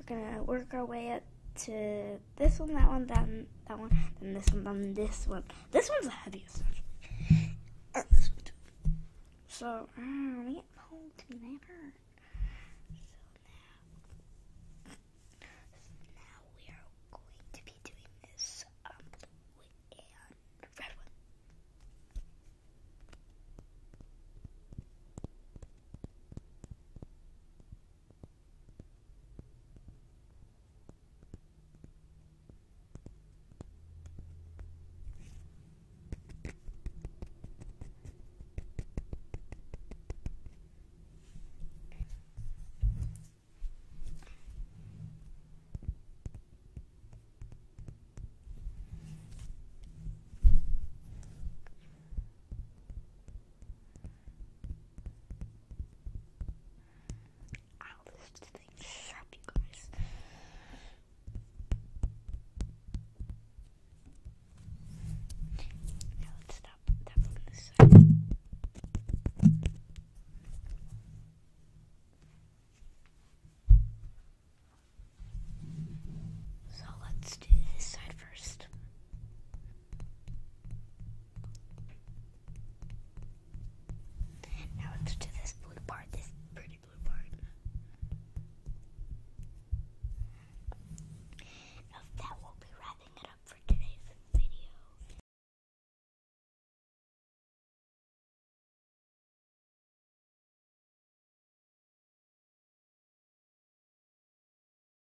gonna work our way up to this one, that one, then that one, then this one, then this one. This one's the heaviest, actually. This one too. So, we get hold.